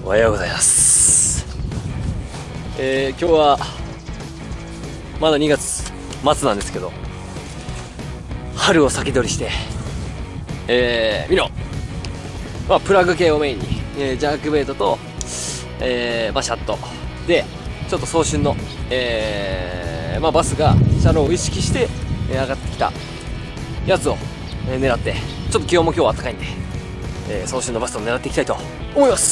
おはようございます。今日はまだ2月末なんですけど、春を先取りして、ミノ、プラグ系をメインに、ジャークベイトと、シャットでちょっと早春の、バスが車両を意識して、上がってきたやつを、狙って、ちょっと気温も今日は暖かいんで、早春のバスを狙っていきたいと思います。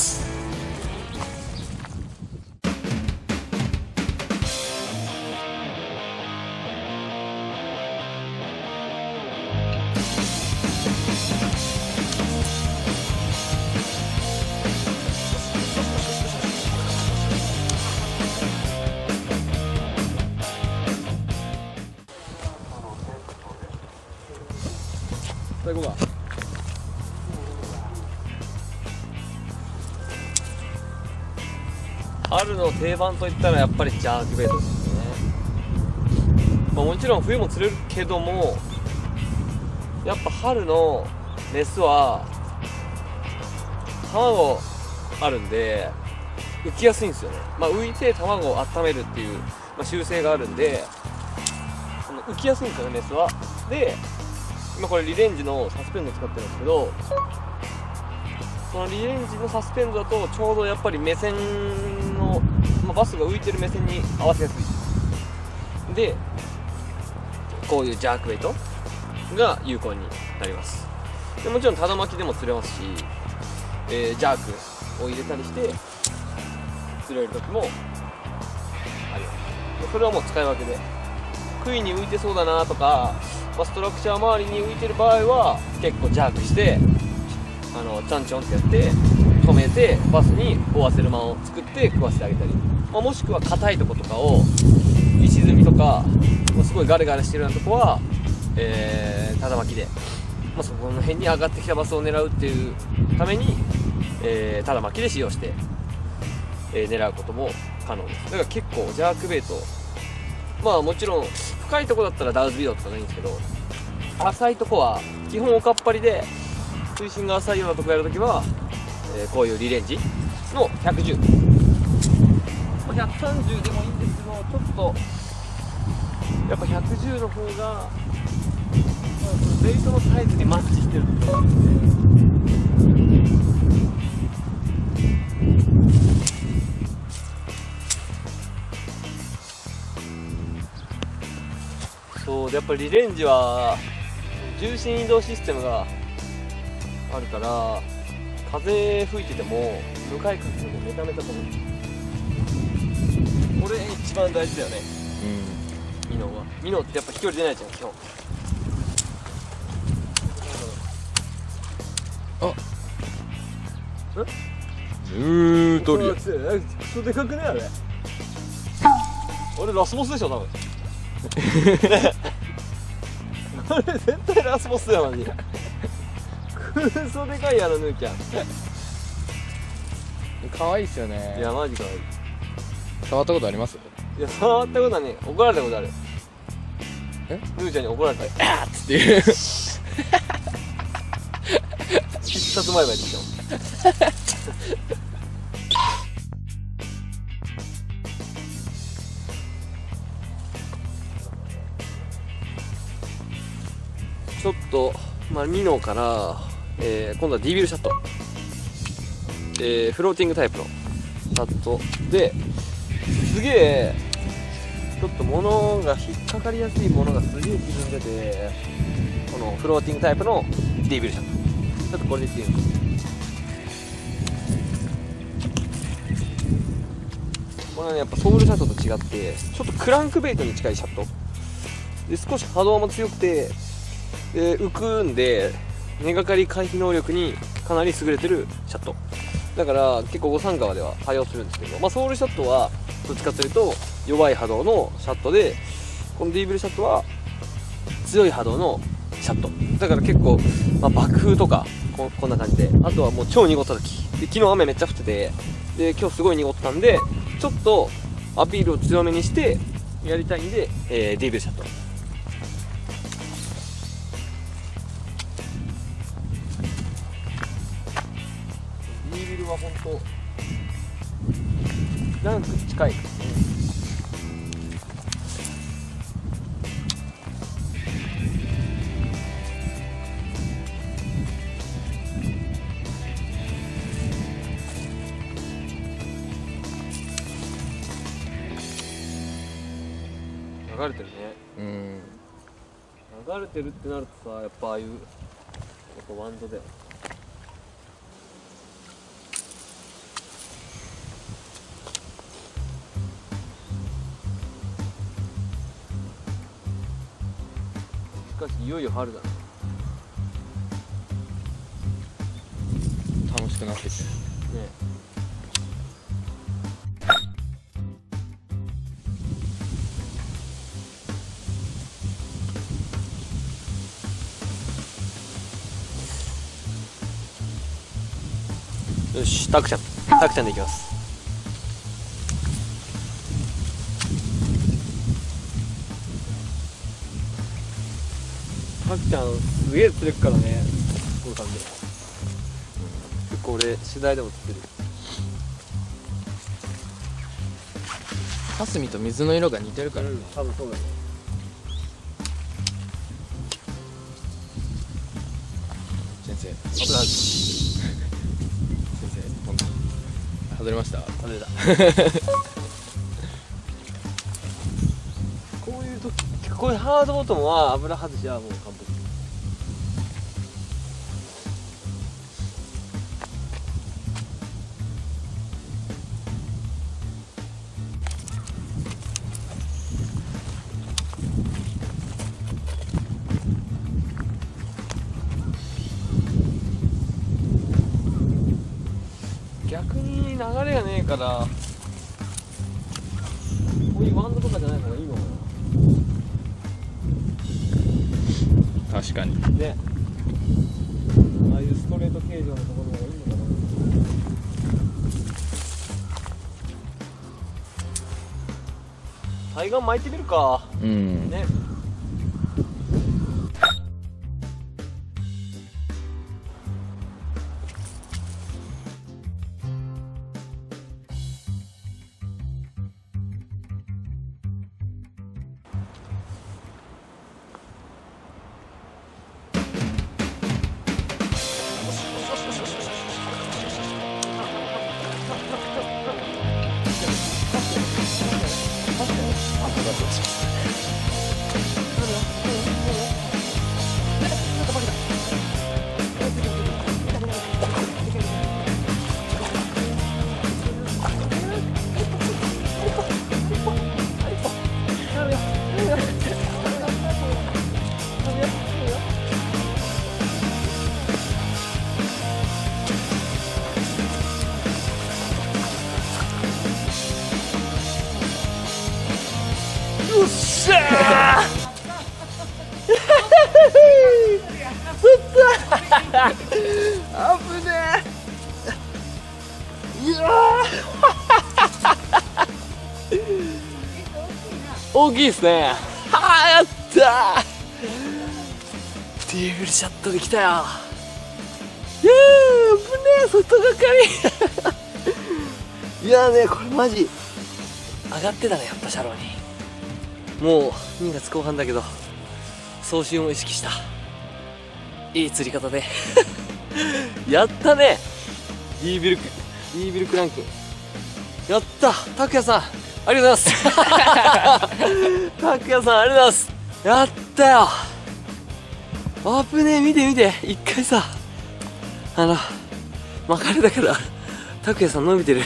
最後が春の定番といったらやっぱりジャークベイトですね。もちろん冬も釣れるけども、やっぱ春のメスは卵あるんで浮きやすいんですよね。浮いて卵を温めるっていう、習性があるんで浮きやすいんですよね、メスは。で今これリレンジのサスペンド使ってるんですけど、そのリレンジのサスペンドだとちょうどやっぱり目線の、バスが浮いてる目線に合わせやすいで、こういうジャークベイトが有効になります。でもちろんただ巻きでも釣れますし、ジャークを入れたりして釣れる時もあります。それはもう使い分けで、杭に浮いてそうだなとか、ストラクチャー周りに浮いてる場合は結構ジャークしてチャンチョンってやって止めてバスに追わせる間を作って食わせてあげたり、もしくは硬いとことかを石積みとかすごいガレガレしてるようなとこは、ただ巻きで、そこの辺に上がってきたバスを狙うっていうために、ただ巻きで使用して、狙うことも可能です。だから結構ジャークベイト、もちろん深いとこだったらダウズビデオとかないんですけど、浅いとこは基本おかっぱりで水深が浅いようなとこやるときは、こういうリレンジの110、130でもいいんですけど、ちょっとやっぱ110の方が、ベイトのサイズにマッチしてると思うんで、そうでやっぱりリレンジは重心移動システムがあるから、風吹いてても向かい風でもめちゃめちゃ飛ぶ。これ一番大事だよね。ミノは、ミノってやっぱ飛距離出ないじゃん基本。 ヌートリア。 クソでかくねあれ。ラスボスでしょ多分。あれ絶対ラスボスだよマジで。クソでかいやろヌーキャン。 可愛いっすよね。 いやマジ可愛い。 触ったことあります？ いや触ったことはね、怒られたことある。ヌーちゃんに怒られた。 あっつっていう。 必殺前歯でしょ。ちょっと、ミノから、今度は D ビルシャット、フローティングタイプのシャットですげえちょっと物が引っかかりやすいものがすげえ沈んでて、このフローティングタイプの D ビルシャット、ちょっとこれでいってみます。これはねやっぱソウルシャットと違ってちょっとクランクベイトに近いシャットで、少し波動も強くて浮くんで根がかり回避能力にかなり優れてるシャットだから、結構五三川では対応するんですけど、ソウルシャットはどっちかというと弱い波動のシャットで、このディーブルシャットは強い波動のシャットだから結構、爆風とかこんな感じで、あとはもう超濁った時で、昨日雨めっちゃ降ってて、で今日すごい濁ってたんでちょっとアピールを強めにしてやりたいんで、ディーブルシャット。ディービルは本当ランク近いからね。流れてるね。 うん。 流れてるってなるとさ、やっぱああいうやっぱワンドだよ。しかしいよいよ春だね。 楽しくなってきてる。 ね。よし、タクちゃんでいきます。タクちゃんすげえ釣れっからね、こういう感じで。結構俺取材でも釣ってる。 霞と水の色が似てるから、 多分そうだね。 先生。 危ない。 先生、本当外れました。 外れた。こういう時、こういうハードボトムは油外しはもう完璧。逆に流れがねえから、こういうワンドとかじゃない方がいいのか確かに。 な。ね。ああいうストレート形状のところがいいのかな。対岸巻いてみるか。 うん。 ね。よっしゃー釣ったあぶねえ。いや大きいですね。はあ、やったー。テーブルシャットできたよ。いやー、危ねえ、外がかり。いやーね、これマジ上がってたね、やっぱシャローに。もう2月後半だけど送信を意識したいい釣り方でやったね。Dビルクランクやった。拓也さんありがとうございます拓也さんありがとうございます。やったよ。あぶねえ、見て見て、一回さ巻かれたから拓也さん伸びてる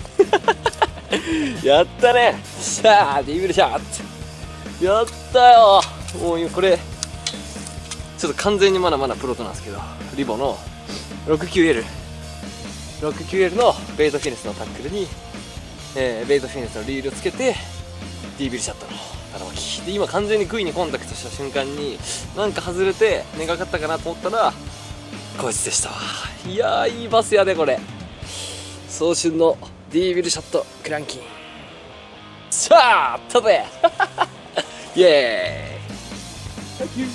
やったね。しゃー D ビルシャーってやったよ。もうこれちょっと完全にまだまだプロトなんですけど、リボの 69L のベイトフィネスのタックルに、ベイトフィネスのリールをつけて D ビルシャットのタラ巻きで、今完全にグイにコンタクトした瞬間になんか外れて根がかったかなと思ったらこいつでしたわ。いやー、いいバスやでこれ。早春の D ビルシャットクランキンさあ飛べイエーイ。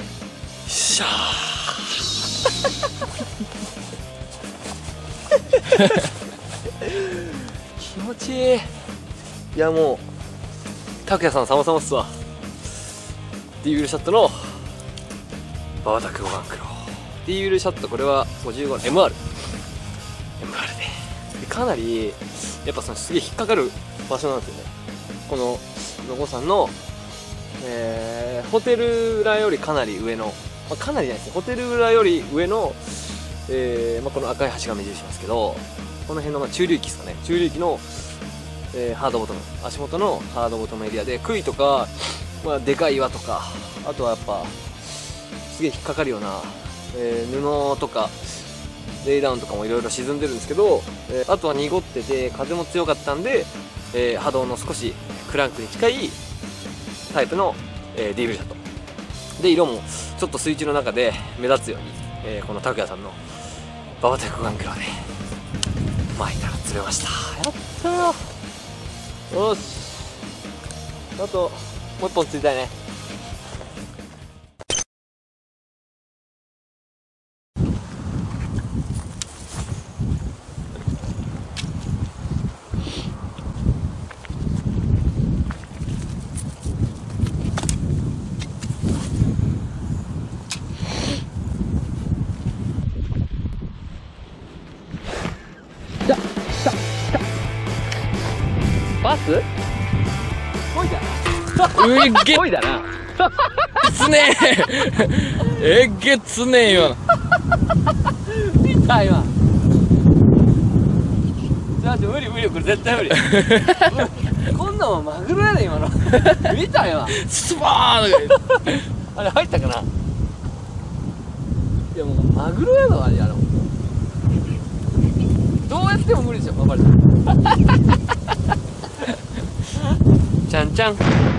しゃー気持ちいい。いやもう拓也さん様々っすわ。ディーブルシャットのババタクゴガンクロ。ディーブルシャット、これは55の MR でかなりやっぱすげえ引っかかる場所なんですよね。この野後さんの、ホテル裏よりかなり上の、かなりないですね、ホテル裏より上の、この赤い橋が目印しますけど、この辺の中流域ですかね、中流域の、ハードボトム、足元のハードボトムエリアで、杭とか、でかい岩とか、あとはやっぱすげえ引っかかるような、布とかレイダウンとかもいろいろ沈んでるんですけど、あとは濁ってて風も強かったんで、波動の少しクランクに近いタイプの、ディーブルシャットで、色もちょっと水中の中で目立つように、この拓也さんのババテクガンクラで巻いたら釣れました。やったー。よし、あともう一本釣りたいね。バスぽいだな。 うっげぽいだな。 つねええっげつねえよ。 見た今。無理無理、これ絶対無理。こんなんもマグロやで今の。見た今。 スパーンあれ入ったかな。いやもうマグロやぞあれ。どうやっても無理でしょ、ババルさん。ちゃんちゃん。